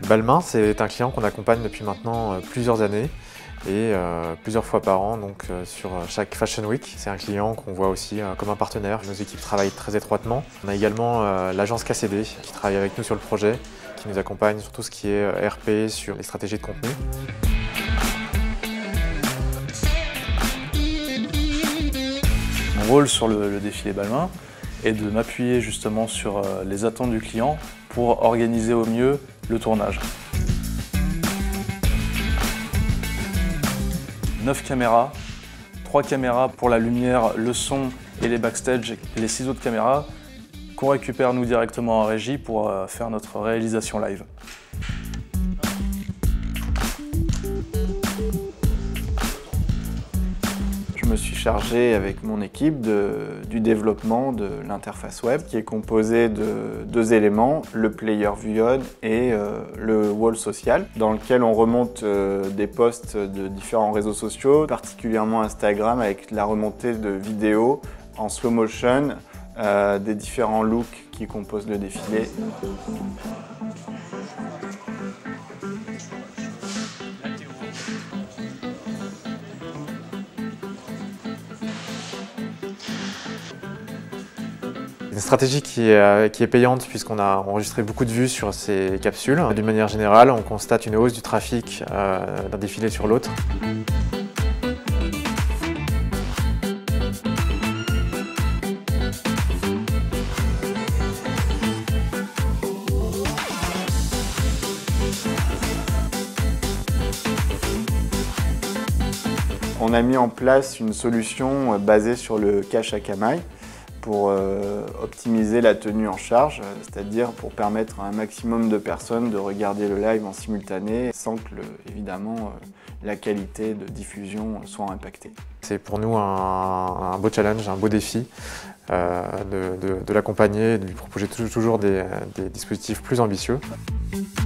Balmain, c'est un client qu'on accompagne depuis maintenant plusieurs années et plusieurs fois par an donc, sur chaque Fashion Week. C'est un client qu'on voit aussi comme un partenaire. Nos équipes travaillent très étroitement. On a également l'agence KCD qui travaille avec nous sur le projet, qui nous accompagne sur tout ce qui est RP, sur les stratégies de contenu. Mon rôle sur le défilé Balmain est de m'appuyer justement sur les attentes du client pour organiser au mieux le tournage. 9 caméras, 3 caméras pour la lumière, le son et les backstage, et les 6 autres caméras qu'on récupère nous directement en régie pour faire notre réalisation live. Je me suis chargé avec mon équipe du développement de l'interface web qui est composée de 2 éléments, le player view et le wall social, dans lequel on remonte des posts de différents réseaux sociaux, particulièrement Instagram, avec la remontée de vidéos en slow motion des différents looks qui composent le défilé. Une stratégie qui est payante puisqu'on a enregistré beaucoup de vues sur ces capsules. D'une manière générale, on constate une hausse du trafic d'un défilé sur l'autre. On a mis en place une solution basée sur le cache à Kamaï pour optimiser la tenue en charge, c'est-à-dire pour permettre à un maximum de personnes de regarder le live en simultané sans que, évidemment, la qualité de diffusion soit impactée. C'est pour nous un beau challenge, un beau défi de l'accompagner et de lui proposer toujours des dispositifs plus ambitieux.